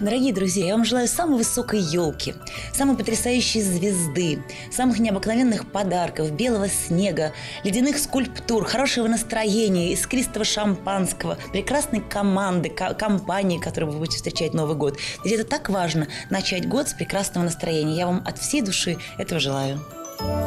Дорогие друзья, я вам желаю самой высокой елки, самой потрясающей звезды, самых необыкновенных подарков, белого снега, ледяных скульптур, хорошего настроения, искристого шампанского, прекрасной команды, компании, которой вы будете встречать Новый год. Ведь это так важно – начать год с прекрасного настроения. Я вам от всей души этого желаю.